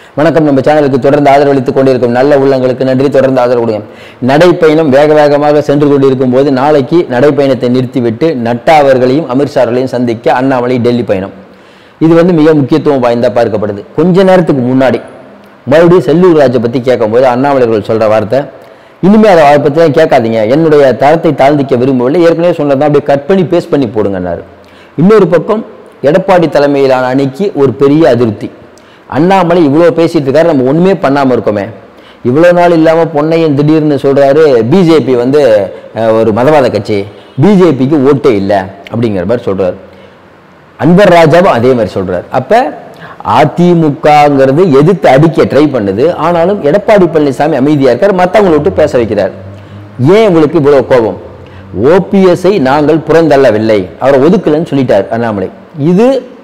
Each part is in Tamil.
வணக்கம். நம்ம சேனலுக்கு தொடர்ந்து ஆதரவளித்துக் கொண்டிருக்கும் நல்ல உள்ளங்களுக்கு நன்றி. தொடர்ந்து ஆதரவு கொடுங்க. நடைப்பயணம் வேக வேகமாக சென்று கொண்டிருக்கும் போது நாளைக்கு நடைப்பயணத்தை நிறுத்திவிட்டு நட்டா அவர்களையும் அமித்ஷா அவர்களையும் சந்திக்க அண்ணாமலை டெல்லி பயணம். இது மிக முக்கியத்துவம் வாய்ந்தா பார்க்கப்படுது. கொஞ்ச நேரத்துக்கு முன்னாடி மறுபடியும் செல்லூர் ராஜை பற்றி கேட்கும்போது அண்ணாமலை அவர்கள் சொல்கிற வார்த்தை, இனிமேல் அதை பற்றி தான் கேட்காதீங்க, என்னுடைய தரத்தை தாழ்ந்திக்க விரும்பவில்லை, ஏற்கனவே சொன்னதான் அப்படியே கட் பண்ணி பேஸ்ட் பண்ணி போடுங்கன்னாரு. இன்னொரு பக்கம் எடப்பாடி தலைமையிலான அணிக்கு ஒரு பெரிய அதிருப்தி. அண்ணாமலை இவ்வளோ பேசிட்டு இருக்காரு, நம்ம ஒன்றுமே பண்ணாமல் இருக்கோமே, இவ்வளோ நாள் இல்லாமல் பொன்னையன் திடீர்னு சொல்கிறாரு பிஜேபி ஒரு மதவாத கட்சி, பிஜேபிக்கு ஓட்டே இல்லை அப்படிங்கிற மாதிரி சொல்கிறார். அன்பர் ராஜாவும் அதே மாதிரி சொல்கிறார். அப்போ அதிமுகங்கிறது எதிர்த்து அடிக்க ட்ரை பண்ணுது. ஆனாலும் எடப்பாடி பழனிசாமி அமைதியாக இருக்கார், மற்றவங்களை விட்டு பேச வைக்கிறார். ஏன் உங்களுக்கு இவ்வளோ கோபம்? ஓபிஎஸ்ஐ நாங்கள் புறந்தள்ளவில்லை, அவரை ஒதுக்கலன்னு சொல்லிட்டார் அண்ணாமலை. இது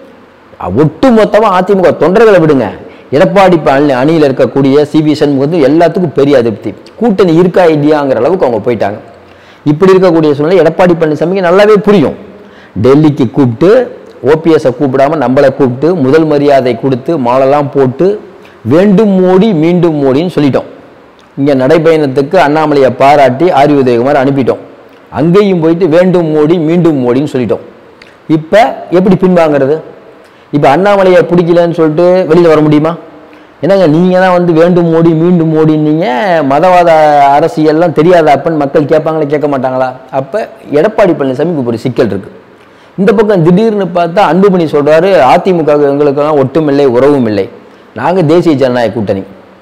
ஒட்டு மொத்தமாக அதிமுக தொண்டர்களை விடுங்க, எடப்பாடி அணியில் இருக்கக்கூடிய சிவி சண்முகம் எல்லாத்துக்கும் பெரிய அதிருப்தி. கூட்டணி இருக்கா இல்லையாங்கிற அளவுக்கு அவங்க போயிட்டாங்க. இப்படி இருக்கக்கூடிய சூழ்நிலை எடப்பாடி பழனிசாமிக்கு நல்லாவே புரியும். டெல்லிக்கு கூப்பிட்டு ஓபிஎஸ்ஸை கூப்பிடாம நம்மளை கூப்பிட்டு முதல் மரியாதை கொடுத்து மாலெல்லாம் போட்டு வேண்டும் மோடி மீண்டும் மோடின்னு சொல்லிட்டோம். இங்கே நடைபயணத்துக்கு அண்ணாமலையை பாராட்டி ஆர் உதயகுமார் அனுப்பிட்டோம். அங்கேயும் போயிட்டு வேண்டும் மோடி மீண்டும் மோடின்னு சொல்லிட்டோம். இப்போ எப்படி பின்வாங்கிறது? இப்போ அண்ணாமலையை பிடிக்கலன்னு சொல்லிட்டு வெளியில் வர முடியுமா? என்னங்க நீங்கள் தான் வேண்டும் மோடி மீண்டும் மோடின்னீங்க, மதவாத அரசியல்லாம் தெரியாத அப்பன்னு மக்கள் கேட்பாங்களே, கேட்க மாட்டாங்களா? அப்போ எடப்பாடி பழனிசாமிக்கு ஒரு சிக்கல் இருக்குது. இந்த பக்கம் திடீர்னு பார்த்தா அன்புமணி சொல்கிறாரு அதிமுக எங்களுக்கெல்லாம் ஒட்டும் இல்லை உறவும் இல்லை, நாங்கள் தேசிய ஜனநாயக கூட்டணி.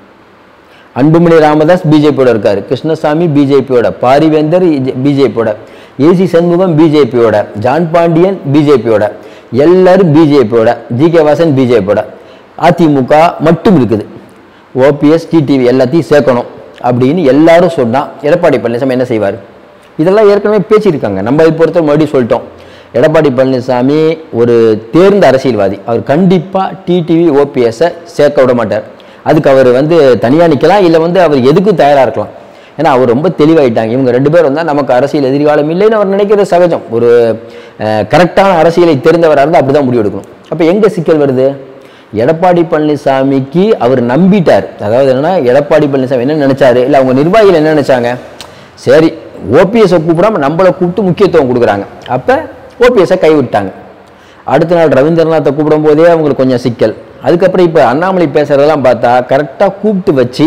அன்புமணி ராமதாஸ் பிஜேபியோட இருக்காரு, கிருஷ்ணசாமி பிஜேபியோட, பாரிவேந்தர் பிஜேபியோட, ஏசி சண்முகம் பிஜேபியோட, ஜான் பாண்டியன் பிஜேபியோட, எல்லாரும் பிஜேபியோட, ஜி.கே. வாசன் பிஜேபியோட, அதிமுக மட்டும் இருக்குது. ஓபிஎஸ் டிடிவி எல்லாத்தையும் சேர்க்கணும் அப்படின்னு எல்லாரும் சொன்னால் எடப்பாடி பழனிசாமி என்ன செய்வார்? இதெல்லாம் ஏற்கனவே பேசியிருக்காங்க. நம்ம இதை பொறுத்த மறுபடியும் சொல்லிட்டோம், எடப்பாடி பழனிசாமி ஒரு தேர்ந்த அரசியல்வாதி. அவர் கண்டிப்பாக டிடிவி ஓபிஎஸ்ஸை சேர்க்க விட மாட்டார். அதுக்கு அவர் தனியாக நிற்கலாம், இல்லை அவர் எதுக்கும் தயாராக இருக்கலாம். ஏன்னா அவர் ரொம்ப தெளிவாயிட்டாங்க, இவங்க ரெண்டு பேர் வந்தால் நமக்கு அரசியல் எதிர்காலம் இல்லைன்னு அவர் நினைக்கிறது சகஜம். ஒரு கரெக்டான அரசியலை தெரிந்தவராக இருந்தால் அப்படி தான் முடிவு எடுக்கணும். அப்போ எங்கே சிக்கல் வருது? எடப்பாடி பழனிசாமிக்கு அவர் நம்பிட்டார். அதாவது என்னன்னா, எடப்பாடி பழனிசாமி என்ன நினைச்சாரு, இல்லை அவங்க நிர்வாகிகள் என்ன நினைச்சாங்க, சரி ஓபிஎஸ்ஸை கூப்பிடாம நம்மளை கூப்பிட்டு முக்கியத்துவம் கொடுக்குறாங்க, அப்போ ஓபிஎஸ்ஸை கைவிட்டாங்க. அடுத்த நாள் ரவீந்திரநாத்தை கூப்பிடும் போதே அவங்களுக்கு கொஞ்சம் சிக்கல். அதுக்கப்புறம் இப்போ அண்ணாமலை பேசுறதெல்லாம் பார்த்தா கரெக்டாக கூப்பிட்டு வச்சு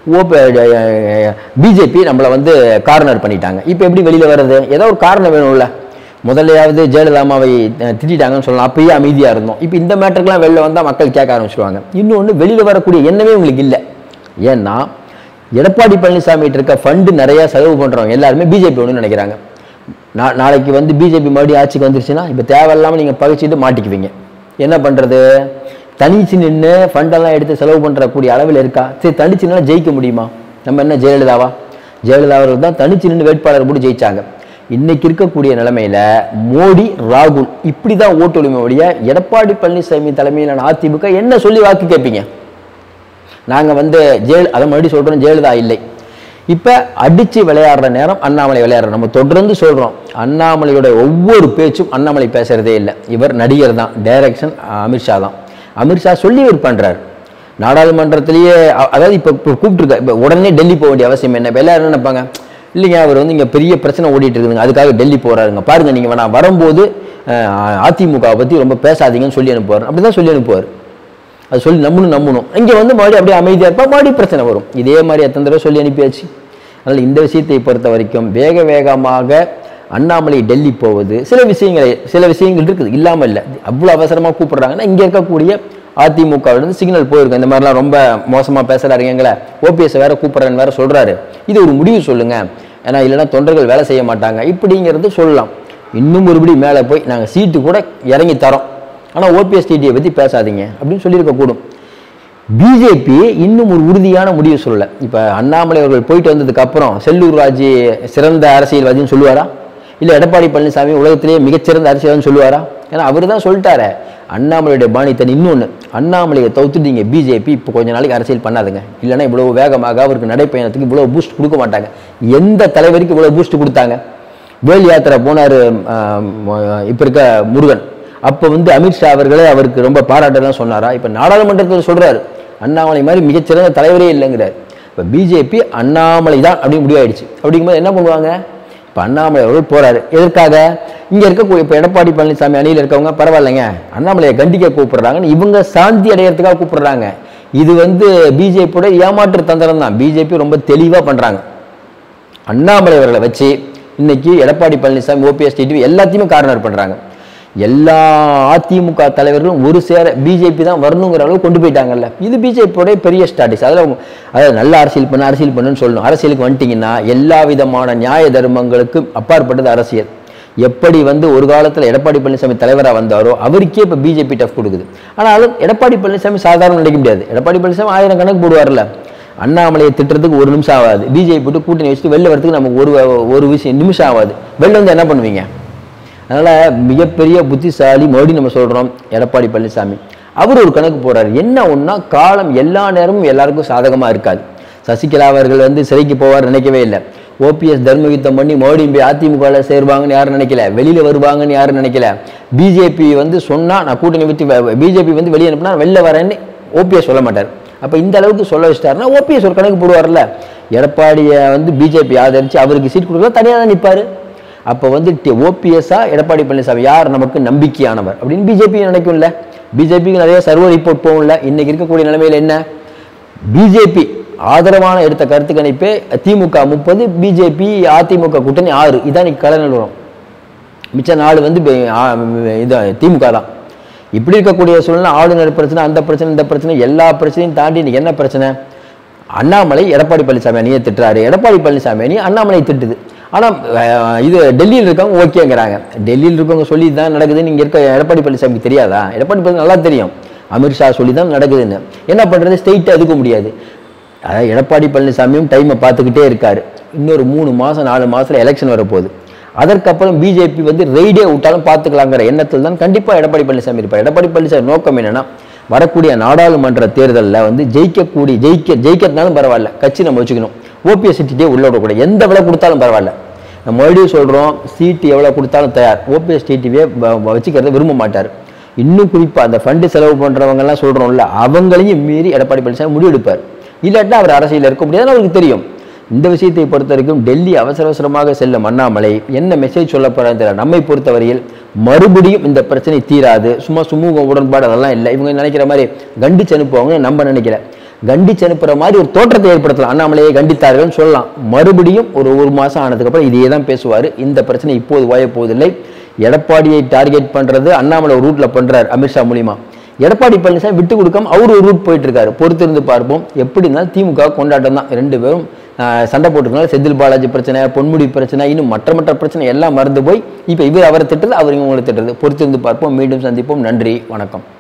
பிஜேபி நம்மளை கார்னர் பண்ணிட்டாங்க. இப்போ எப்படி வெளியில் வர்றது? ஏதோ ஒரு காரணம் வேணும்ல. முதல்லையாவது ஜெயலலிதாமாவை திட்டாங்கன்னு சொல்லலாம், அப்பயே அமைதியாக இருந்தோம். இப்போ இந்த மேட்டருக்கெல்லாம் வெளில வந்தால் மக்கள் கேட்க ஆரம்பிச்சிருவாங்க. இன்னொன்று, வெளியில் வரக்கூடிய எண்ணமே உங்களுக்கு இல்லை. ஏன்னா எடப்பாடி பழனிசாமிகிட்ட இருக்க ஃபண்டு நிறையா செலவு பண்ணுறவங்க எல்லாருமே பிஜேபி ஒன்று நினைக்கிறாங்க. நாளைக்கு பிஜேபி மறுபடியும் ஆட்சிக்கு வந்துருச்சுன்னா இப்போ தேவையில்லாமல் நீங்கள் பகிச்சிட்டு மாட்டிக்குவீங்க. என்ன பண்ணுறது? தனிச்சு நின்று ஃபண்டெல்லாம் எடுத்து செலவு பண்ணுறக்கூடிய அளவில் இருக்கா? சரி, தனிச்சு நின்று ஜெயிக்க முடியுமா? நம்ம என்ன ஜெயலலிதாவா? ஜெயலலிதா அவர்கள் தான் தனிச்சு நின்று வேட்பாளர் போட்டு ஜெயிச்சாங்க. இன்னைக்கு இருக்கக்கூடிய நிலைமையில மோடி ராகுல் இப்படி தான் ஓட்டு உரிமையுடைய எடப்பாடி பழனிசாமி தலைமையிலான அதிமுக என்ன சொல்லி வாக்கு கேட்பீங்க? நாங்கள் அதை மறுபடியும் சொல்கிறோம், ஜெயலலிதா இல்லை. இப்போ அடித்து விளையாடுற நேரம் அண்ணாமலை விளையாடுற. நம்ம தொடர்ந்து சொல்கிறோம், அண்ணாமலையோட ஒவ்வொரு பேச்சும் அண்ணாமலை பேசுகிறதே இல்லை. இவர் நடிகர் தான், டைரக்ஷன் அமித்ஷா தான். அமித்ஷா சொல்லி இவர் பண்ணுறாரு. நாடாளுமன்றத்திலேயே அதாவது இப்போ கூப்பிட்டுருக்க, இப்போ உடனே டெல்லி போக வேண்டிய அவசியம் என்ன? இப்போ எல்லாரும் என்ன நினைப்பாங்க, இல்லைங்க அவர் இங்கே பெரிய பிரச்சனை ஓடிட்டு இருக்குதுங்க, அதுக்காக டெல்லி போகிறாருங்க, பாருங்கள் நீங்கள் வேணா வரும்போது அதிமுகவை பற்றி ரொம்ப பேசாதீங்கன்னு சொல்லி அனுப்புவார். அப்படி தான் சொல்லி அனுப்புவார். அது சொல்லி நம்பணும். இங்கே மறுபடியும் அப்படியே அமைதியாக இருப்பா, மறுபடியும் பிரச்சனை வரும். இதே மாதிரி எத்தனை தடவை சொல்லி அனுப்பியாச்சு. அதனால் இந்த விஷயத்தை பொறுத்த வரைக்கும் வேகமாக அண்ணாமலை டெல்லி போவது சில விஷயங்கள் இருக்குது, இல்லாமல் இல்லை. அவ்வளோ அவசரமாக கூப்பிடுறாங்கன்னா இங்கே இருக்கக்கூடிய அதிமுகவிலிருந்து சிக்னல் போயிருக்கும், இந்த மாதிரிலாம் ரொம்ப மோசமாக பேசுகிறாருங்க, எங்களை ஓபிஎஸ் வேற கூப்பிட்றேன்னு வேற சொல்கிறாரு, இது ஒரு முடிவு சொல்லுங்க, ஏன்னா இல்லைன்னா தொண்டர்கள் வேலை செய்ய மாட்டாங்க இப்படிங்கிறது சொல்லலாம். இன்னும் ஒருபடி மேலே போய் நாங்கள் சீட்டு கூட இறங்கி தரோம், ஆனால் ஓபிஎஸ் டிடியை பற்றி பேசாதீங்க அப்படின்னு சொல்லியிருக்கக்கூடும். பிஜேபி இன்னும் ஒரு உறுதியான முடிவு சொல்லலை. இப்போ அண்ணாமலை அவர்கள் போயிட்டு வந்ததுக்கு அப்புறம் செல்லூர் ராஜு சிறந்த அரசியல்வாதின்னு சொல்லுவாரா? இல்லை எடப்பாடி பழனிசாமி உலகத்திலேயே மிகச்சிறந்த அரசியல்வாதின்னு சொல்லுவாரா? ஏன்னா அவர் தான் சொல்லிட்டாரு அண்ணாமலையுடைய பாணித்தன். இன்னொன்று, அண்ணாமலையை தவிர்த்துட்டீங்க பிஜேபி இப்போ கொஞ்ச நாளைக்கு அரசியல் பண்ணாதுங்க, இல்லைன்னா இவ்வளோ வேகமாக அவருக்கு நடைப்பயணத்துக்கு இவ்வளோ பூஸ்ட் கொடுக்க மாட்டாங்க. எந்த தலைவருக்கு இவ்வளோ பூஸ்ட் கொடுத்தாங்க? வேல் யாத்திரை போனார் இப்போ இருக்க முருகன், அப்போ அமித்ஷா அவர்களே அவருக்கு ரொம்ப பாராட்டெல்லாம் சொன்னாரா? இப்போ நாடாளுமன்றத்தில் சொல்கிறாரு அண்ணாமலை மாதிரி மிகச்சிறந்த தலைவரே இல்லைங்கிறார். இப்போ பிஜேபி அண்ணாமலை தான் அப்படின்னு முடிவாயிடுச்சு. அப்படிங்கும்போது என்ன பண்ணுவாங்க? இப்போ அண்ணாமலை அவர்கள் போறாரு. எதற்காக? இங்கே இருக்கக்கூடிய இப்போ எடப்பாடி பழனிசாமி அணியில் இருக்கவங்க பரவாயில்லைங்க அண்ணாமலையை கண்டிக்க கூப்பிடுறாங்கன்னு இவங்க சாந்தி அடையிறதுக்காக கூப்பிடுறாங்க. இது பிஜேபியோட ஏமாற்று தந்திரம் தான். பிஜேபி ரொம்ப தெளிவாக பண்றாங்க. அண்ணாமலை அவர்களை வச்சு இன்னைக்கு எடப்பாடி பழனிசாமி, ஓபிஎஸ், டிடிவி எல்லாத்தையுமே கார்னர் பண்றாங்க. எல்லா அதிமுக தலைவர்களும் ஒரு சேர பிஜேபி தான் வரணுங்கிற அளவு கொண்டு போயிட்டாங்கல்ல. இது பிஜேபியோட பெரிய ஸ்ட்ராட்டஜி. அதாவது நல்ல அரசியல் பண்ணுன்னு சொல்லணும். அரசியலுக்கு வந்துட்டீங்கன்னா எல்லா விதமான நியாய தர்மங்களுக்கு அப்பாற்பட்டது அரசியல். எப்படி ஒரு காலத்தில் எடப்பாடி பழனிசாமி தலைவராக வந்தாரோ அவருக்கே இப்போ பிஜேபி டஃப் கொடுக்குது. ஆனாலும் எடப்பாடி பழனிசாமி சாதாரண நினைக்க முடியாது. எடப்பாடி பழனிசாமி 1000 கணக்கு போடுவார்ல. அண்ணாமலையை திட்டுறதுக்கு 1 நிமிஷம் ஆகாது. பிஜேபி போட்டு கூட்டணி வச்சுட்டு வெளில வரதுக்கு நமக்கு ஒரு நிமிஷம் ஆகாது. வெளில என்ன பண்ணுவீங்க? அதனால மிகப்பெரிய புத்திசாலி மறுபடியும் நம்ம சொல்றோம் எடப்பாடி பழனிசாமி. அவர் ஒரு கணக்கு போறாரு. என்ன ஒன்னா, காலம் எல்லா நேரமும் எல்லாருக்கும் சாதகமா இருக்காது. சசிகலா அவர்கள் சிறைக்கு போவார் நினைக்கவே இல்லை. ஓபிஎஸ் தர்ம யுத்தம் பண்ணி மறுபடியும் போய் அதிமுக சேருவாங்கன்னு யாரும் நினைக்கல. வெளியில வருவாங்கன்னு யாரும் நினைக்கல. பிஜேபி சொன்னா நான் கூட்டணி விட்டு பிஜேபி வெளியே அனுப்புனா வெளில வரேன்னு ஓபிஎஸ் சொல்ல மாட்டார். அப்ப இந்த அளவுக்கு சொல்ல வச்சிட்டாருன்னா ஓபிஎஸ் ஒரு கணக்கு போடுவார்ல. எடப்பாடியை பிஜேபி ஆதரிச்சு அவருக்கு சீட் கொடுக்கலாம், தனியாக தான் நிற்பாரு. அப்போ ஓபிஎஸ்ஸா எடப்பாடி பழனிசாமி யார் நமக்கு நம்பிக்கையானவர் அப்படின்னு பிஜேபி நினைக்கும்ல. பிஜேபிக்கு நிறைய சர்வர் ரிப்போர்ட் போகும்ல. இன்னைக்கு இருக்கக்கூடிய நிலைமையில் என்ன? பிஜேபி ஆதரவான எடுத்த கருத்து கணிப்பே திமுக 30, பிஜேபி அதிமுக கூட்டணி 6. இதான் இன்னைக்கு கலை நிலவரம். மிச்ச 4 இது திமுக தான். இப்படி இருக்கக்கூடிய சூழ்நிலை ஆளுநர் பிரச்சனை, அந்த பிரச்சனை, இந்த பிரச்சனை, எல்லா பிரச்சனையும் தாண்டி இன்னைக்கு என்ன பிரச்சனை? அண்ணாமலை எடப்பாடி பழனிசாமி அணியை திட்டுறாரு, எடப்பாடி பழனிசாமி அணி அண்ணாமலை திட்டுது. ஆனால் இது டெல்லியில் இருக்கவங்க ஓகேங்கிறாங்க. டெல்லியில் இருக்கவங்க சொல்லி தான் நடக்குதுன்னு இங்கே இருக்க எடப்பாடி பழனிசாமிக்கு தெரியாதா? எடப்பாடி பழனிசாமி நல்லா தெரியும். அமித்ஷா சொல்லி தான் நடக்குதுன்னு. என்ன பண்ணுறது? ஸ்டெயிட்டை அதுக்க முடியாது. அதாவது எடப்பாடி பழனிசாமியும் டைமை பார்த்துக்கிட்டே இருக்காரு. இன்னொரு 3 மாதம் 4 மாதத்தில் எலெக்ஷன் வரப்போகுது. அதற்கப்புறம் பிஜேபி ரெய்டே விட்டாலும் பார்த்துக்கலாங்கிற எண்ணத்தில் தான் கண்டிப்பாக எடப்பாடி பழனிசாமி இருப்பார். எடப்பாடி பழனிசாமி நோக்கம் என்னன்னா, வரக்கூடிய நாடாளுமன்ற தேர்தலில் ஜெயிக்கிறதுனாலும் பரவாயில்ல, கட்சி நம்ம வச்சுக்கணும். ஓபிஎஸ் சீட்டே உள்ள விடக்கூடாது. எந்த விலை கொடுத்தாலும் பரவாயில்ல. நம்ம மறுபடியும் சொல்கிறோம், சீட்டு எவ்வளோ கொடுத்தாலும் தயார். ஓபிஎஸ் டிடிவியை வச்சுக்கிறத விரும்ப மாட்டார். இன்னும் குறிப்பாக அந்த ஃபண்டு செலவு பண்ணுறவங்கலாம் சொல்கிறோம்ல, அவங்களையும் மீறி எடப்பாடி பழனிசாமி முடிவெடுப்பார். இல்லாட்டா அவர் அரசியல் இருக்க முடியாதுன்னு அவருக்கு தெரியும். இந்த விஷயத்தை பொறுத்த வரைக்கும் டெல்லி அவசரமாக செல்லும் அண்ணாமலை என்ன மெசேஜ் சொல்ல போறான்னு தெரியல. நம்மை பொறுத்தவரையில் மறுபடியும் இந்த பிரச்சனை தீராது. சுமூக உடன்பாடு அதெல்லாம் இல்லை. இவங்க நினைக்கிற மாதிரி கண்டிச்சு அனுப்புவாங்கன்னு நம்ம நினைக்கல. கண்டிச்சு அனுப்புற மாதிரி ஒரு தோற்றத்தை ஏற்படுத்தலாம். அண்ணாமலையை கண்டித்தார்கள் சொல்லலாம். மறுபடியும் ஒரு மாசம் ஆனதுக்கப்புறம் இதையே தான் பேசுவார். இந்த பிரச்சனை இப்போது ஓய போவதில்லை. எடப்பாடியை டார்கெட் பண்றது அண்ணாமலை ஒரு ரூட்ல பண்றாரு, அமித்ஷா மூலியமா. எடப்பாடி பழனிசாமி விட்டு கொடுக்காம அவர் ஒரு ரூட் போயிட்டு இருக்காரு. பொறுத்திருந்து பார்ப்போம். எப்படி இருந்தாலும் திமுக கொண்டாட்டம் தான். 2 பேரும் சண்டை போட்டுருக்கனால செந்தில் பாலாஜி பிரச்சனை, பொன்முடி பிரச்சனை, இன்னும் மற்ற பிரச்சனை எல்லாம் மறந்து போய் இப்போ இவர் அவரை திட்டுறது, அவர் இவங்களை திட்டுறது. பொறுத்திருந்து பார்ப்போம். மீண்டும் சந்திப்போம். நன்றி, வணக்கம்.